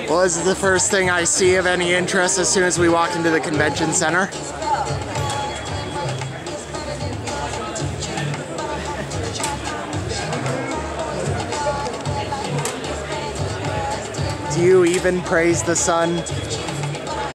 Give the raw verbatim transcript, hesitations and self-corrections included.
Well, this is the first thing I see of any interest as soon as we walk into the convention center. Do you even praise the sun?